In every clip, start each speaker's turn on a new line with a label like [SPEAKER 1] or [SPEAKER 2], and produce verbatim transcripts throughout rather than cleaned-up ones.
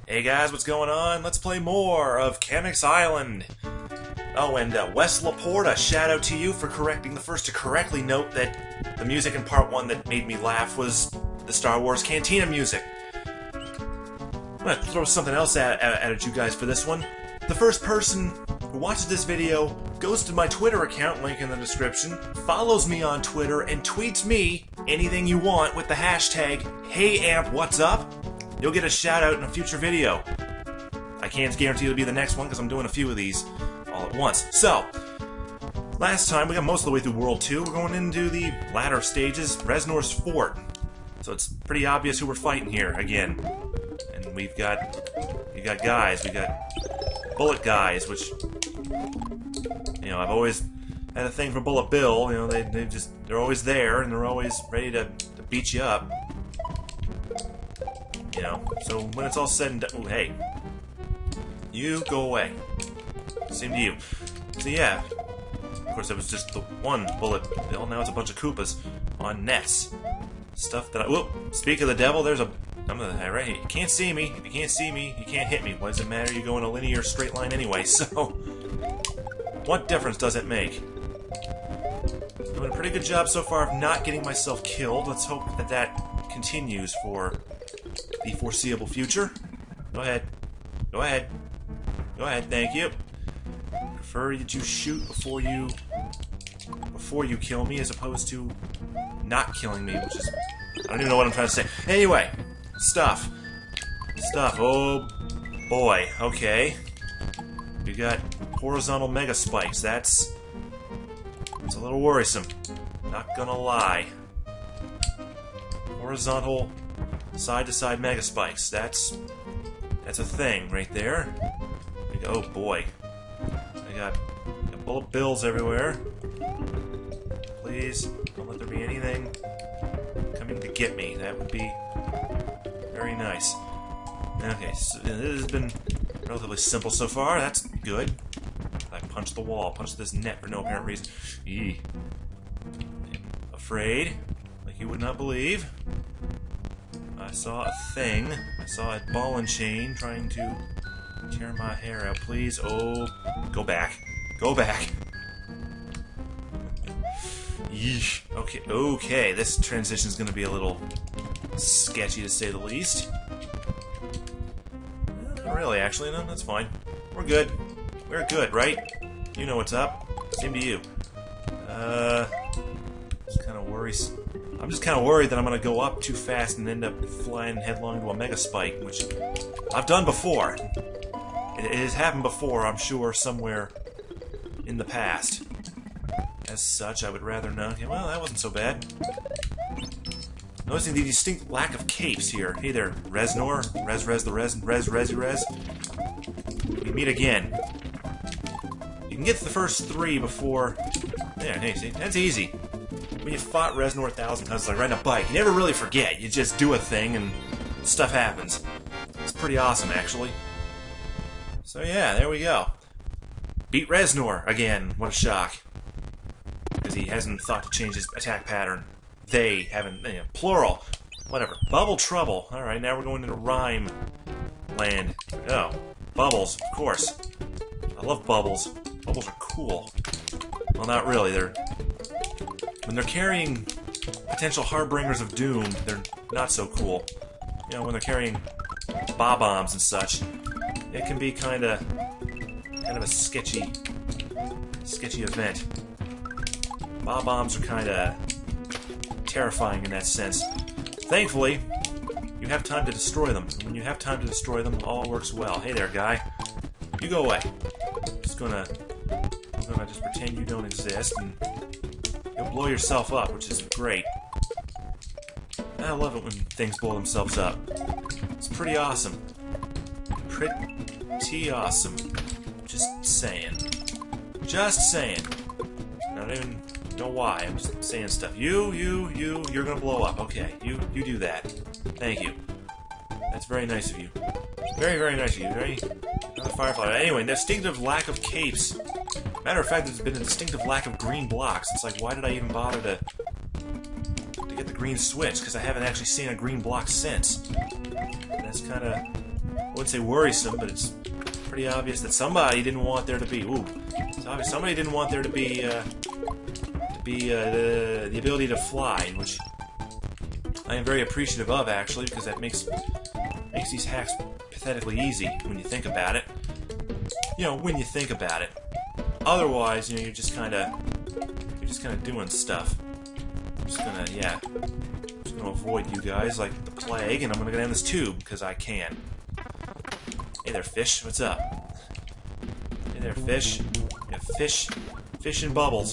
[SPEAKER 1] Hey guys, what's going on? Let's play more of Kamek's Island. Oh, and uh, Wes Laporte, a shout out to you for correcting the first to correctly note that the music in part one that made me laugh was the Star Wars Cantina music. I'm gonna throw something else at, at, at you guys for this one. The first person who watches this video goes to my Twitter account, link in the description, follows me on Twitter, and tweets me anything you want with the hashtag HeyAmpWhat'sUp. You'll get a shout out in a future video. I can't guarantee it'll be the next one because I'm doing a few of these all at once. So, last time we got most of the way through World two. We're going into the latter stages, Reznor's Fort. So it's pretty obvious who we're fighting here again. And we've got we got guys, we got bullet guys, which you know I've always had a thing for Bullet Bill. You know they they just they're always there and they're always ready to, to beat you up. You know, so when it's all said and done, ooh, hey, you go away. Same to you. So yeah, of course it was just the one bullet bill. Now it's a bunch of Koopas on nets. Stuff that I. Whoop! Speak of the devil, there's a. I'm gonna right here. You can't see me. If you can't see me, you can't hit me. What does it matter? You go in a linear straight line anyway. So, what difference does it make? Doing a pretty good job so far of not getting myself killed. Let's hope that that continues for the foreseeable future. Go ahead. Go ahead. Go ahead, thank you. Prefer that you shoot before you before you kill me as opposed to not killing me, which is I don't even know what I'm trying to say. Anyway, stuff. Stuff. Oh boy. Okay. We got horizontal mega spikes. That's it's a little worrisome. Not gonna lie. Horizontal side-to-side mega spikes. That's that's a thing right there. Oh boy. I got, got bullet bills everywhere. Please don't let there be anything coming to get me. That would be very nice. Okay, so this has been relatively simple so far. That's good. I punched the wall, punched this net for no apparent reason. Eee. I'm afraid, like you would not believe. I saw a thing. I saw a ball and chain trying to tear my hair out. Please, oh, go back. Go back. Yeesh. Okay, okay, this transition is going to be a little sketchy to say the least. Not really, actually, no, that's fine. We're good. We're good, right? You know what's up. Same to you. Uh, just kind of worries. I'm just kind of worried that I'm going to go up too fast and end up flying headlong into a mega spike, which I've done before. It, it has happened before, I'm sure, somewhere in the past. As such, I would rather not. Okay, well, that wasn't so bad. Noticing the distinct lack of capes here. Hey there, Reznor. Rez, Rez, the Rez, Rez, Rez, Rez. We meet again. You can get to the first three before... There, hey, see, that's easy. When you fought Reznor a thousand times, it's like riding a bike. You never really forget. You just do a thing and stuff happens. It's pretty awesome, actually. So yeah, there we go. Beat Reznor again. What a shock. Because he hasn't thought to change his attack pattern. They haven't, you know, plural. Whatever. Bubble trouble. Alright, now we're going into rhyme land. Oh, bubbles, of course. I love bubbles. Bubbles are cool. Well, not really. They're... When they're carrying potential harbingers of doom, they're not so cool. You know, when they're carrying bob-bombs and such, it can be kind of, kind of a sketchy, sketchy event. Bob-bombs are kind of terrifying in that sense. Thankfully, you have time to destroy them. And when you have time to destroy them, all works well. Hey there, guy. You go away. I'm just gonna, I'm gonna just pretend you don't exist and. You'll blow yourself up, which is great. I love it when things blow themselves up. It's pretty awesome. Pretty awesome. Just saying. Just saying. I don't even know why. I'm just saying stuff. You, you, you, you're gonna blow up. Okay, you, you do that. Thank you. That's very nice of you. Very, very nice of you. Very. Another firefighter. Anyway, distinctive lack of capes. Matter of fact, there's been a distinctive lack of green blocks. It's like, why did I even bother to to get the green switch? Because I haven't actually seen a green block since. And that's kind of wouldn't say worrisome, but it's pretty obvious that somebody didn't want there to be. Ooh, it's obvious somebody didn't want there to be uh, to be uh, the, the ability to fly, which I am very appreciative of, actually, because that makes makes these hacks pathetically easy when you think about it. You know, when you think about it. Otherwise, you know, you're just kind of you're just kind of doing stuff. I'm just gonna, yeah, I'm just gonna avoid you guys like the plague, and I'm gonna go down this tube because I can. Hey there, fish. What's up? Hey there, fish. Yeah, fish, fish and bubbles.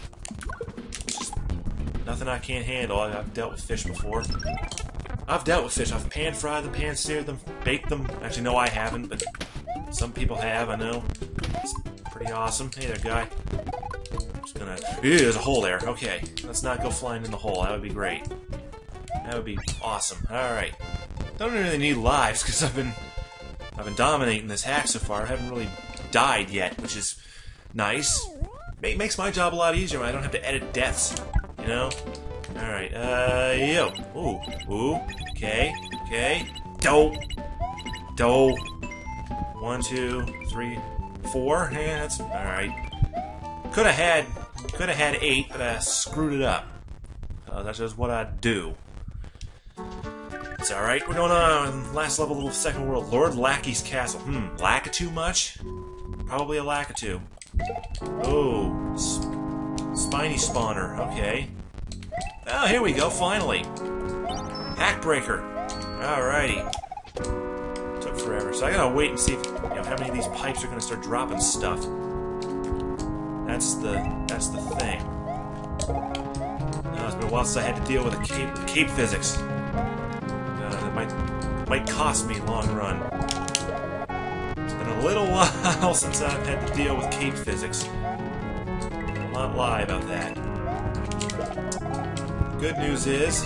[SPEAKER 1] Just nothing I can't handle. I've dealt with fish before. I've dealt with fish. I've pan-fried them, pan-seared them, baked them. Actually, no, I haven't, but some people have. I know. It's pretty awesome. Hey there, guy. I'm just gonna. Ew, there's a hole there. Okay, let's not go flying in the hole. That would be great. That would be awesome. All right. Don't really need lives because I've been. I've been dominating this hack so far. I haven't really died yet, which is nice. It makes my job a lot easier when I don't have to edit deaths, you know? Alright, uh, yo. Ooh, ooh, okay, okay. Do. Do. One, two, three, four. Yeah, that's alright. Could have had, could have had eight, but I screwed it up. Uh, that's just what I do. It's alright, we're going on last level little second world. Lord Lackey's Castle. Hmm, Lakitu much? Probably a Lakitu. Oh, Spiny Spawner, okay. Oh, here we go, finally. Hackbreaker. Alrighty. Took forever, so I gotta wait and see if, you know, how many of these pipes are gonna start dropping stuff. That's the, that's the thing. Now, it's been a while since I had to deal with a cape, with cape physics. Uh, it might, might cost me long run. It's been a little while since I've had to deal with cape physics. I'll not lie about that. Good news is,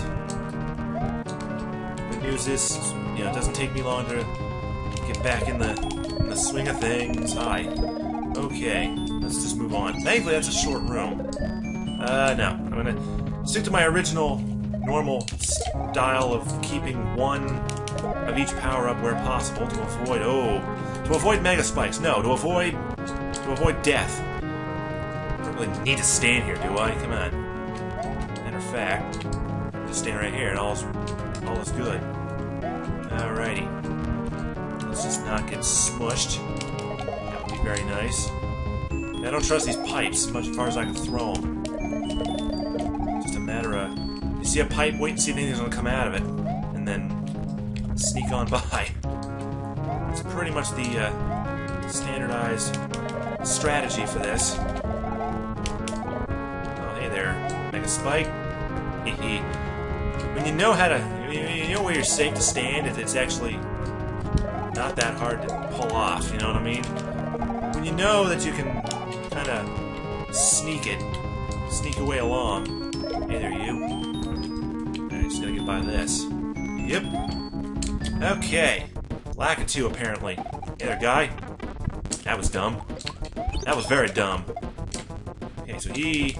[SPEAKER 1] good news is, you know, it doesn't take me long to get back in the, in the swing of things. Hi. Okay, let's just move on. Thankfully, that's a short room. Uh, no. I'm gonna stick to my original, normal style of keeping one of each power-up where possible to avoid, oh, to avoid mega spikes. No, to avoid, to avoid death. I don't really need to stand here, do I? Come on. Matter of fact, I'll just stand right here and all's, all is good. Alrighty. Let's just not get smushed. That would be very nice. I don't trust these pipes as much as far as I can throw them. Just a matter of, you see a pipe, wait and see if anything's going to come out of it, and then sneak on by. That's pretty much the uh, standardized strategy for this. Oh, hey there, Mega Spike. When you know how to, you know where you're safe to stand, if it's actually not that hard to pull off, you know what I mean? When you know that you can kind of sneak it, sneak your way along. Hey there, you. I just gotta get by this. Yep. Okay. Lakitu, apparently. Hey there, guy. That was dumb. That was very dumb. Okay, so he...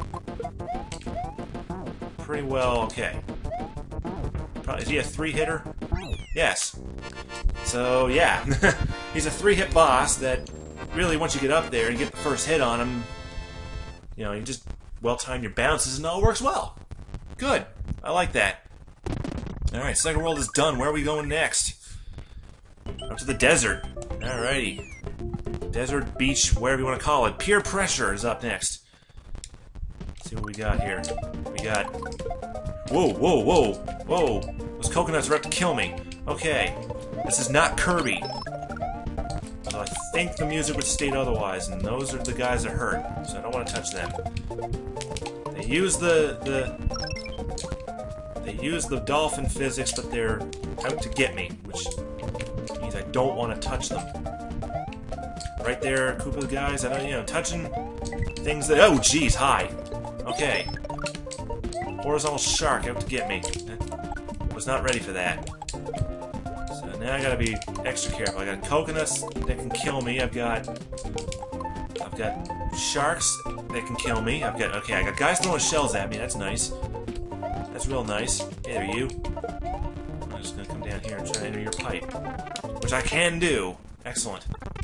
[SPEAKER 1] pretty well, okay. Probably, is he a three-hitter? Yes. So, yeah. He's a three-hit boss that, really, once you get up there and get the first hit on him, you know, you just well-time your bounces and all works well. Good. I like that. Alright, second world is done. Where are we going next? Up to the desert. Alrighty. Desert, beach, whatever you want to call it. Peer pressure is up next. Let's see what we got here. We got... Whoa, whoa, whoa, whoa. Those coconuts are up to kill me. Okay. This is not Kirby. So I think the music would state otherwise, and those are the guys that hurt. So I don't want to touch them. They use the... the They use the dolphin physics, but they're out to get me, which means I don't want to touch them. Right there, Koopa guys, I don't, you know, touching things that... Oh, jeez, hi. Okay. Horizontal shark out to get me. I was not ready for that. So now I gotta be extra careful. I got coconuts that can kill me. I've got... I've got sharks that can kill me. I've got... Okay, I got guys throwing shells at me. That's nice. That's real nice. Hey there, you. I'm just gonna come down here and try to enter your pipe. Which which I can do. Excellent.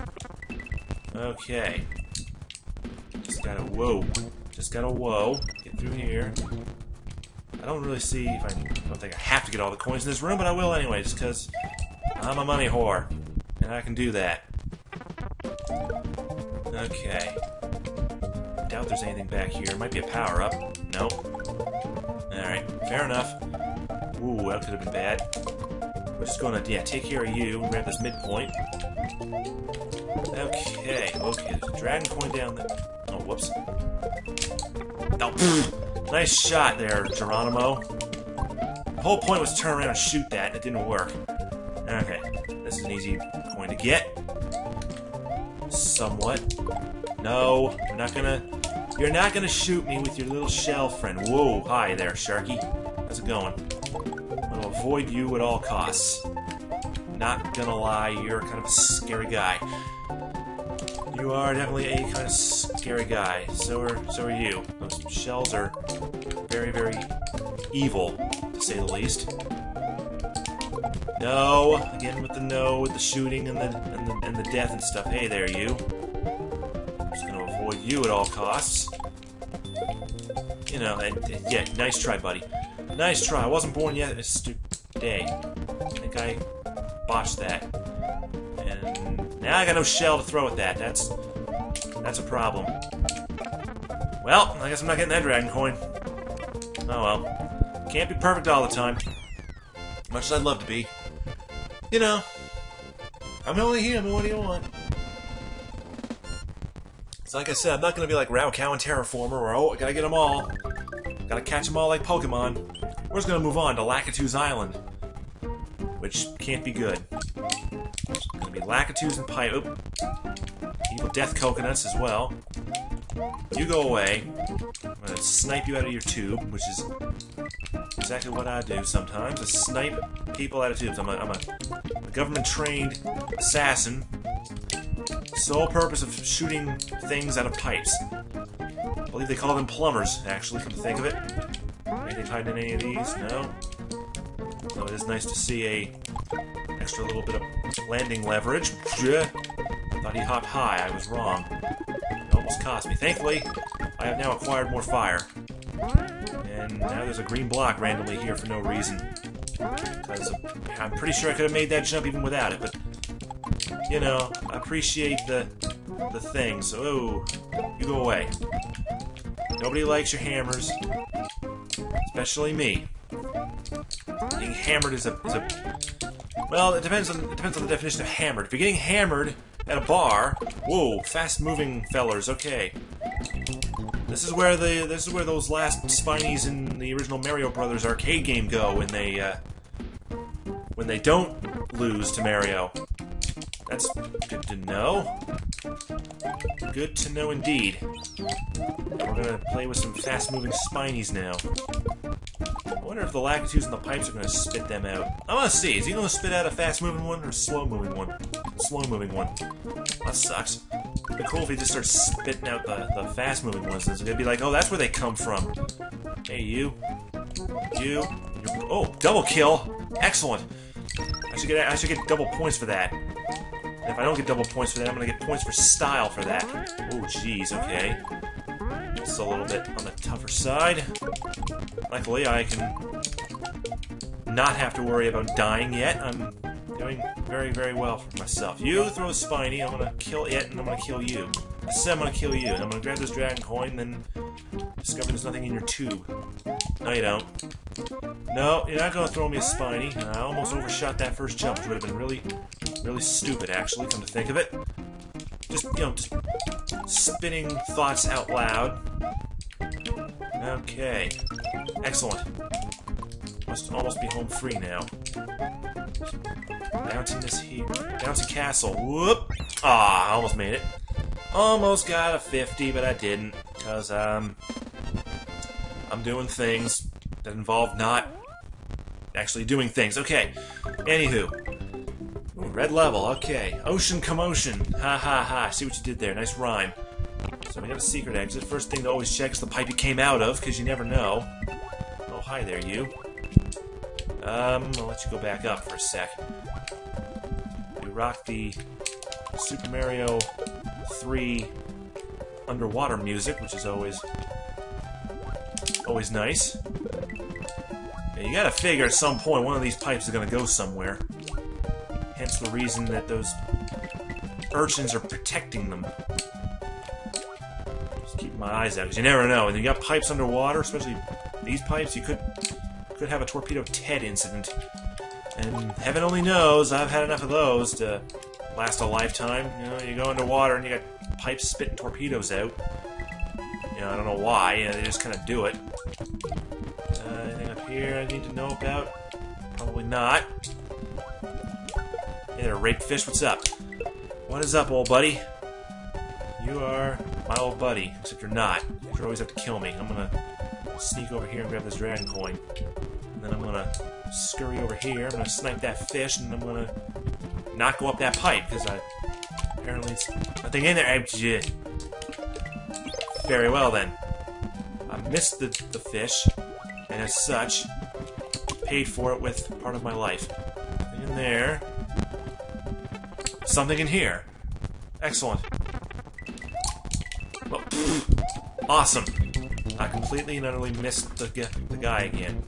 [SPEAKER 1] Okay. Just gotta, whoa. Just gotta, whoa. Get through here. I don't really see if I, I don't think I have to get all the coins in this room, but I will anyway, just because I'm a money whore. And I can do that. Okay. I doubt there's anything back here. Might be a power-up. Nope. Alright, fair enough. Ooh, that could have been bad. We're just gonna, yeah, take care of you and grab this midpoint. Okay, okay, there's a dragon coin down there. Oh, whoops. Oh, pfft. Nice shot there, Geronimo. The whole point was to turn around and shoot that, and it didn't work. Okay, this is an easy coin to get. Somewhat. No, you're not gonna... You're not gonna shoot me with your little shell friend. Whoa, hi there, Sharky. How's it going? I'm gonna avoid you at all costs. Not gonna lie, you're kind of a scary guy. You are definitely a kind of scary guy. So are, so are you. Those shells are very, very evil, to say the least. No, again with the no, with the shooting and the and the, and the death and stuff. Hey there, you. I'm just gonna avoid you at all costs. You know, and, and yeah, nice try, buddy. Nice try. I wasn't born yet. It's today. I think I botched that. And now I got no shell to throw at that. That's that's a problem. Well, I guess I'm not getting that dragon coin. Oh well. Can't be perfect all the time. Much as I'd love to be. You know, I'm only human, what do you want? So like I said, I'm not going to be like Rao Cow and Terraformer, where, oh, I gotta get them all. Gotta catch them all like Pokemon. We're just going to move on to Lakitu's Island. Which can't be good. It's going to be Lakitus and Pipe. Oop. Evil Death Coconuts as well. You go away. I'm going to snipe you out of your tube, which is exactly what I do sometimes. I snipe people out of tubes. I'm a, I'm a, a government-trained assassin. Sole purpose of shooting things out of pipes. I believe they call them plumbers, actually, come to think of it. Anything hiding in any of these? No? So it is nice to see a extra little bit of landing leverage. Thought he hopped high. I was wrong. It almost cost me. Thankfully, I have now acquired more fire. And now there's a green block randomly here for no reason. Because I'm pretty sure I could have made that jump even without it, but... You know, I appreciate the the thing, so oh, you go away. Nobody likes your hammers, especially me. Being hammered is a is a well, it depends on it depends on the definition of hammered. If you're getting hammered at a bar, whoa, fast-moving fellers. Okay, this is where the this is where those last Spinies in the original Mario Brothers arcade game go when they uh, when they don't lose to Mario. That's good to know. Good to know indeed. We're gonna play with some fast-moving Spinies now. I wonder if the Lakitus and the pipes are gonna spit them out. I wanna see. Is he gonna spit out a fast-moving one or a slow-moving one? Slow-moving one. That sucks. It'd be cool if he just starts spitting out the, the fast-moving ones. It's gonna be like, oh, that's where they come from. Hey, you. You. You're, oh, double kill. Excellent. I should get I should get double points for that. And if I don't get double points for that, I'm gonna get points for style for that. Oh, jeez, okay. It's a little bit on the tougher side. Luckily, I can not have to worry about dying yet. I'm doing very, very well for myself. You throw a Spiny, I'm gonna kill it, and I'm gonna kill you. I said I'm gonna kill you, and I'm gonna grab this dragon coin, and then discover there's nothing in your tube. No, you don't. No, you're not gonna throw me a Spiny. I almost overshot that first jump, which would have been really, really stupid, actually, come to think of it. Just, you know, just spitting thoughts out loud. Okay. Excellent. Must almost be home free now. Bouncing this here. Bouncy castle. Whoop! Ah, I almost made it. Almost got a fifty, but I didn't. Because, um... I'm doing things that involve not actually doing things. Okay. Anywho. Ooh, red level. Okay. Ocean commotion. Ha ha ha. See what you did there. Nice rhyme. So we got a secret exit. First thing to always check is the pipe you came out of, because you never know. Oh, hi there, you. Um, I'll let you go back up for a sec. rock the Super Mario three underwater music, which is always always nice. Yeah, you gotta figure at some point one of these pipes is gonna go somewhere. Hence the reason that those urchins are protecting them. Just keep my eyes out, because you never know. And you got pipes underwater, especially these pipes, you could could have a Torpedo Ted incident. And heaven only knows, I've had enough of those to last a lifetime. You know, you go underwater and you got pipes spitting torpedoes out. You know, I don't know why, you know, they just kind of do it. Uh, anything up here I need to know about? Probably not. Hey there, rape fish, what's up? What is up, old buddy? You are my old buddy, except you're not. You always have to kill me. I'm gonna sneak over here and grab this dragon coin. And then I'm gonna scurry over here, I'm gonna snipe that fish, and I'm gonna not go up that pipe, because I apparently it's nothing in there. Very well then. I missed the, the fish, and as such, paid for it with part of my life. Nothing in there. Something in here. Excellent. Well, awesome. I completely and utterly missed the, the guy again.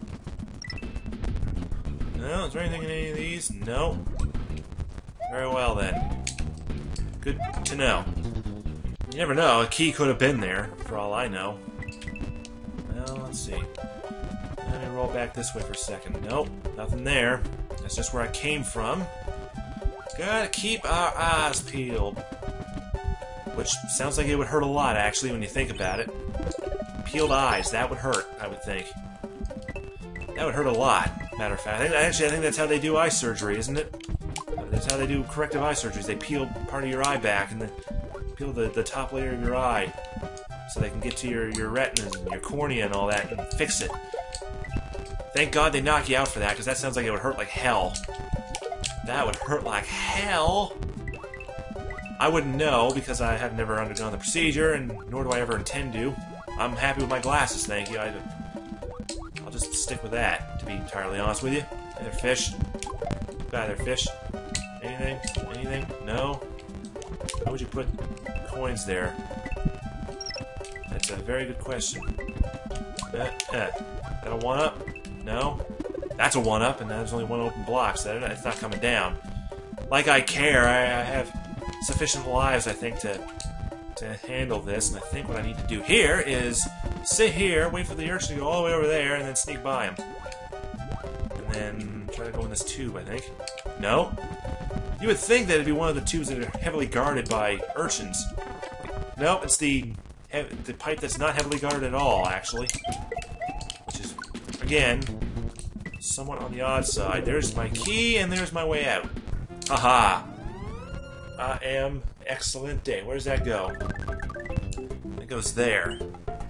[SPEAKER 1] No, is there anything in any of these? No. Very well then. Good to know. You never know, a key could have been there, for all I know. Well, let's see. Let me roll back this way for a second. Nope, nothing there. That's just where I came from. Gotta keep our eyes peeled. Which sounds like it would hurt a lot, actually, when you think about it. Peeled eyes, that would hurt, I would think. That would hurt a lot, matter of fact. I think, actually, I think that's how they do eye surgery, isn't it? That's how they do corrective eye surgeries. They peel part of your eye back and then peel the, the top layer of your eye so they can get to your, your retinas and your cornea and all that and fix it. Thank God they knock you out for that, because that sounds like it would hurt like hell. That would hurt like hell. I wouldn't know, because I have never undergone the procedure, and nor do I ever intend to. I'm happy with my glasses, thank you. I, I'll just stick with that, to be entirely honest with you. Hey there, fish. Guy there, fish. Anything? Anything? No? How would you put coins there? That's a very good question. Uh, uh, that a one-up? No? That's a one-up, and there's only one open block, so it's not coming down. Like I care, I, I have sufficient lives, I think, to to handle this, and I think what I need to do here is sit here, wait for the urchin to go all the way over there, and then sneak by him. And then try to go in this tube, I think. No? You would think that it'd be one of the tubes that are heavily guarded by urchins. Nope, it's the the pipe that's not heavily guarded at all, actually. Which is, again, somewhat on the odd side. There's my key, and there's my way out. Haha! I am excellent day. Where does that go? It goes there.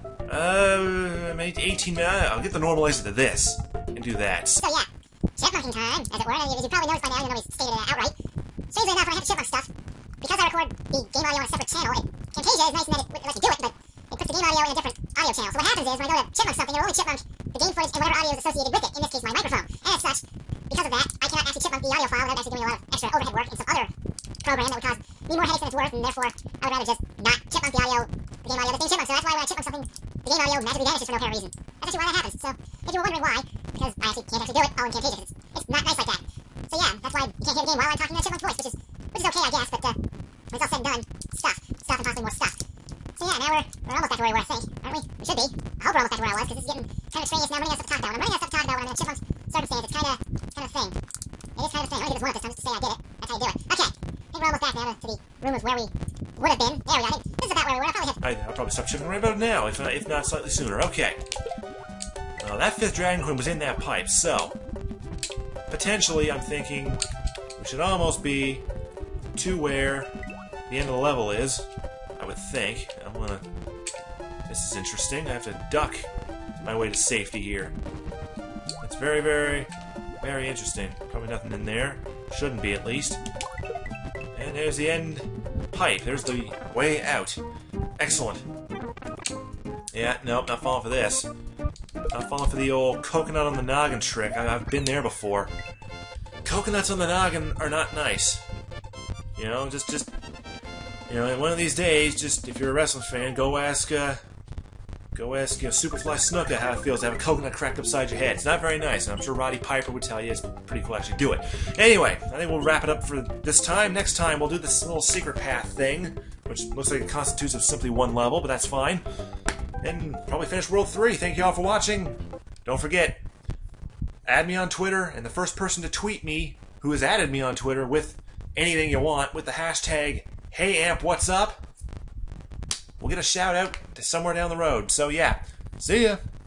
[SPEAKER 1] Uh, eighteen minutes. I'll get the normalizer to this and do that.
[SPEAKER 2] So yeah, chipmunking time, as it were. As you probably noticed by now, even though we stated it outright. Strangely enough, when I hit the chipmunk stuff, because I record the game audio on a separate channel, it, Camtasia is nice in that it, it lets you do it, but it puts the game audio in a different audio channel. So what happens is, when I go to chipmunk stuff, it'll only chipmunk the game footage and whatever audio is associated with it. In this case, my microphone. And as such, because of that, I cannot actually chipmunk the audio file without actually doing a lot of extra overhead work in some other program that would cause me more headaches than it's worth, and therefore, I would rather just not chipmunk the audio, the game audio, the same chipmunk. So that's why when I chipmunk something, the game audio magically vanishes for no apparent reason. That's actually why that happens. So if you were wondering why, because I actually can't actually do it all in Camtasia, because it's, it's not nice like that. So yeah, that's why you can't hear the game while I'm talking in a chipmunk's voice, which is which is okay, I guess. But uh, when it's all said and done, stuff, stuff, and possibly more stuff. So yeah, now we're we're almost back to where we were, I think, aren't we? We should be. I hope we're almost back to where I was, because this is getting kind of extraneous now. I'm running out of stuff to talk about. When I'm running out of stuff to talk about when I'm in a chipmunk's circumstance, it's kind of kind of thing. It is kind of a thing. I'm gonna do this one at this time just to say I did it. That's how you do it. Okay. I think we're almost back now to the room of where we would have been. There we go. I think this is about where we were. I probably have...
[SPEAKER 1] I, I'll probably stop shipping right about now, if, uh, if not slightly sooner. Okay. Uh, that fifth dragon coin was in that pipe, so... potentially, I'm thinking we should almost be to where the end of the level is, I would think. I'm gonna... This is interesting. I have to duck my way to safety here. That's very, very, very interesting. Probably nothing in there. Shouldn't be, at least. And there's the end pipe. There's the way out. Excellent. Yeah, nope, not falling for this. Not falling for the old coconut on the noggin trick. I I've been there before. Coconuts on the noggin are not nice. You know, just, just, you know, one of these days, just, if you're a wrestling fan, go ask, uh, go ask, you know, Superfly Snuka how it feels to have a coconut cracked upside your head. It's not very nice, and I'm sure Roddy Piper would tell you it's pretty cool to actually do it. Anyway, I think we'll wrap it up for this time. Next time, we'll do this little secret path thing, which looks like it constitutes of simply one level, but that's fine. And probably finish World three. Thank you all for watching. Don't forget, add me on Twitter, and the first person to tweet me who has added me on Twitter with anything you want with the hashtag HeyAmpWhat'sUp, we'll get a shout out to somewhere down the road. So yeah, see ya!